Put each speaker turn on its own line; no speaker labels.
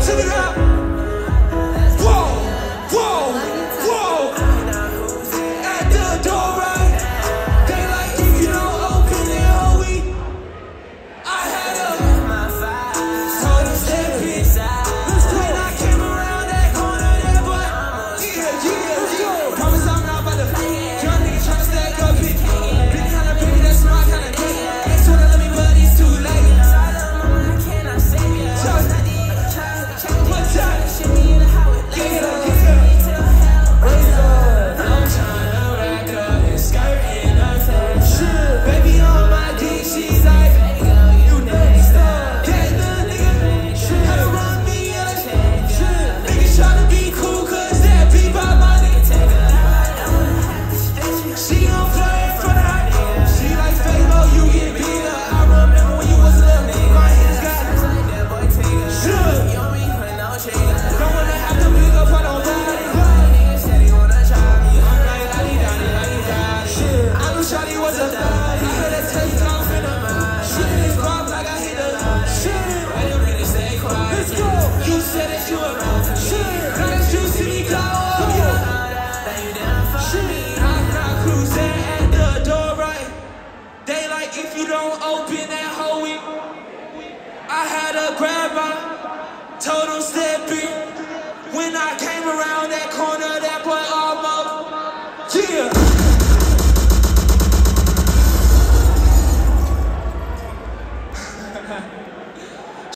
check it out. Whoa, whoa, whoa. At the door, right? They like if you don't open it, homie. I had a total step inside. When I came around that corner, that boy. Yeah. Promise I'm not about to play. Young nigga tryna stack up it. Big kinda baby, that's smart kinda nigga. Ain't told her let me, but it's too late. If you don't open that hole, I had to grab my total step in. When I came around that corner, that boy